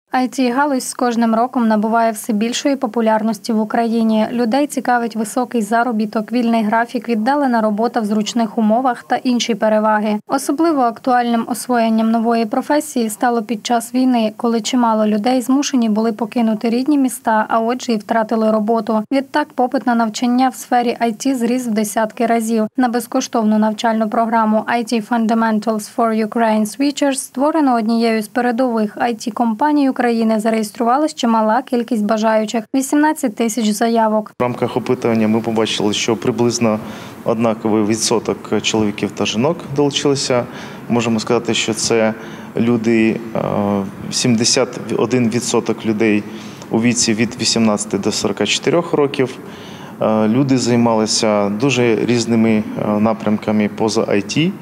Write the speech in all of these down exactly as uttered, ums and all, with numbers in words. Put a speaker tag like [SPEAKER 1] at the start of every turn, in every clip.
[SPEAKER 1] ай ті-галузь з кожним роком набуває все більшої популярності в Україні. Людей цікавить високий заробіток, вільний графік, віддалена робота в зручних умовах та інші переваги. Особливо актуальним освоєнням нової професії стало під час війни, коли чимало людей змушені були покинути рідні міста, а отже і втратили роботу. Відтак попит на навчання в сфері ай ті зріс в десятки разів. На безкоштовну навчальну програму ай ті Fundamentals for Ukraine Switchers, створену однією з передових ай ті-компаній України, зареєструвалась чимала кількість бажаючих – вісімнадцять тисяч заявок.
[SPEAKER 2] В рамках опитування ми побачили, що приблизно однаковий відсоток чоловіків та жінок долучилися. Можемо сказати, що це люди, сімдесят один відсоток людей у віці від вісімнадцяти до сорока чотирьох років. Люди займалися дуже різними напрямками поза ай ті.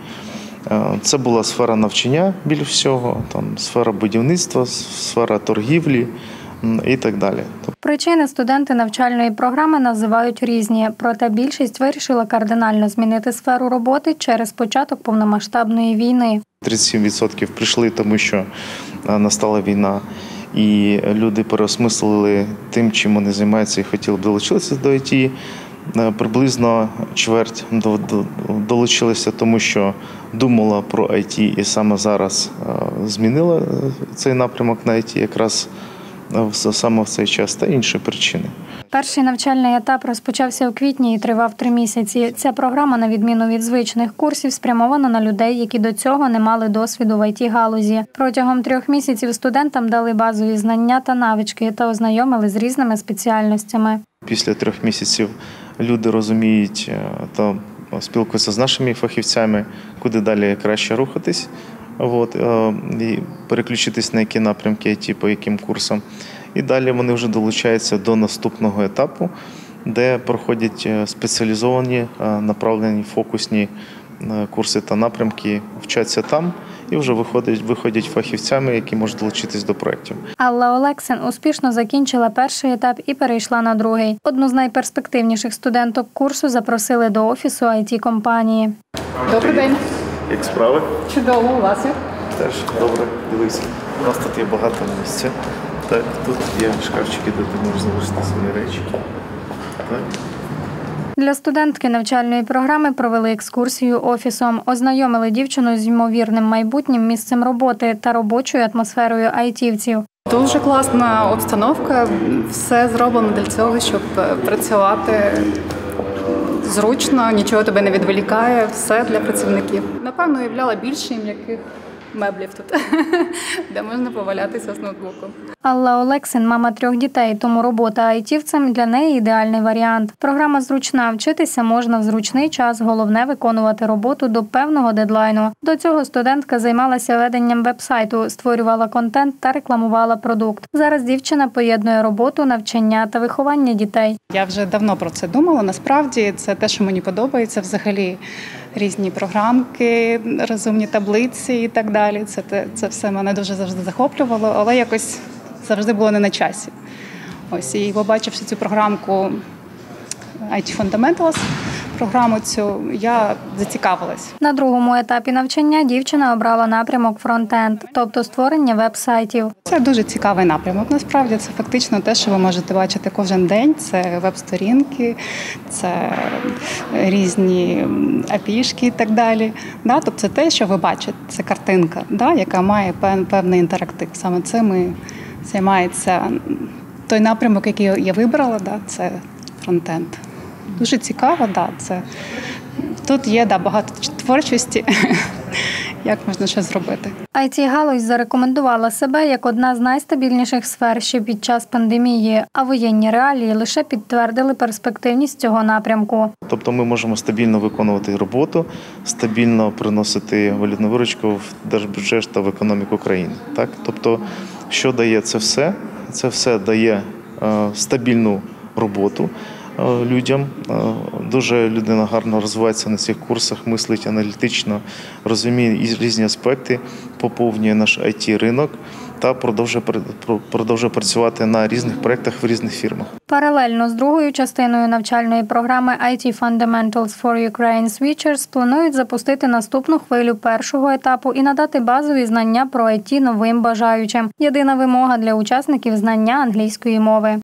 [SPEAKER 2] Це була сфера навчання більш всього, там сфера будівництва, сфера торгівлі і так далі.
[SPEAKER 1] Причини студенти навчальної програми називають різні, проте більшість вирішила кардинально змінити сферу роботи через початок повномасштабної війни.
[SPEAKER 2] тридцять сім відсотків прийшли, тому що настала війна, і люди переосмислили тим, чим вони займаються і хотіли б долучитися до ай ті. Приблизно чверть долучилися, тому що думала про ай ті і саме зараз змінила цей напрямок на ай ті якраз саме в цей час, та інші причини.
[SPEAKER 1] Перший навчальний етап розпочався у квітні і тривав три місяці. Ця програма, на відміну від звичних курсів, спрямована на людей, які до цього не мали досвіду в ай ті-галузі. Протягом трьох місяців студентам дали базові знання та навички та ознайомили з різними спеціальностями.
[SPEAKER 2] Після трьох місяців люди розуміють та спілкуються з нашими фахівцями, куди далі краще рухатись, от, і переключитись на які напрямки ай ті, по яким курсам. І далі вони вже долучаються до наступного етапу, де проходять спеціалізовані, направлені, фокусні курси та напрямки, вчаться там і вже виходять, виходять фахівцями, які можуть долучитись до проєктів.
[SPEAKER 1] Алла Олексин успішно закінчила перший етап і перейшла на другий. Одну з найперспективніших студенток курсу запросили до офісу ай ті-компанії.
[SPEAKER 3] Добрий день.
[SPEAKER 2] Як справи?
[SPEAKER 3] Чудово, у вас є?
[SPEAKER 2] Теж добре, дивися. У нас тут є багато місця. Так, тут є шкафчики, де ти можеш залишити свої речі. Так.
[SPEAKER 1] Для студентки навчальної програми провели екскурсію офісом, ознайомили дівчину з ймовірним майбутнім місцем роботи та робочою атмосферою айтівців.
[SPEAKER 3] Дуже класна обстановка, все зроблено для цього, щоб працювати зручно, нічого тебе не відволікає, все для працівників. Напевно, уявляла більше м'яких меблів тут, де можна повалятися з ноутбуком.
[SPEAKER 1] Алла Олексин – мама трьох дітей, тому робота айтівцем для неї ідеальний варіант. Програма зручна, вчитися можна в зручний час, головне – виконувати роботу до певного дедлайну. До цього студентка займалася веденням веб-сайту, створювала контент та рекламувала продукт. Зараз дівчина поєднує роботу, навчання та виховання дітей.
[SPEAKER 3] Я вже давно про це думала, насправді це те, що мені подобається взагалі. Різні програмки, розумні таблиці і так далі. Це, це все мене дуже завжди захоплювало, але якось завжди було не на часі. Ось, і побачивши цю програмку ай ті Fundamentals, програму цю, я зацікавилась.
[SPEAKER 1] На другому етапі навчання дівчина обрала напрямок фронтенд, тобто створення веб-сайтів.
[SPEAKER 3] Це дуже цікавий напрямок. Насправді це фактично те, що ви можете бачити кожен день. Це веб-сторінки, це різні апішки і так далі. Да? Тобто це те, що ви бачите, це картинка, да? Яка має певний інтерактив. Саме цим і займається той напрямок, який я вибрала, да? Це фронтенд. Дуже цікаво, да, це тут є да, багато творчості, як можна щось зробити.
[SPEAKER 1] ай ті-галузь зарекомендувала себе як одна з найстабільніших сфер ще під час пандемії, а воєнні реалії лише підтвердили перспективність цього напрямку.
[SPEAKER 2] Тобто ми можемо стабільно виконувати роботу, стабільно приносити валютну виручку в держбюджет та в економіку країни. Так? Тобто, що дає це все? Це все дає е, стабільну роботу людям. Дуже людина гарно розвивається на цих курсах, мислить аналітично, розуміє різні аспекти, поповнює наш ай ті-ринок та продовжує продовжує працювати на різних проєктах в різних фірмах.
[SPEAKER 1] Паралельно з другою частиною навчальної програми ай ті Fundamentals for Ukraine Switchers планують запустити наступну хвилю першого етапу і надати базові знання про ай ті новим бажаючим. Єдина вимога для учасників – знання англійської мови.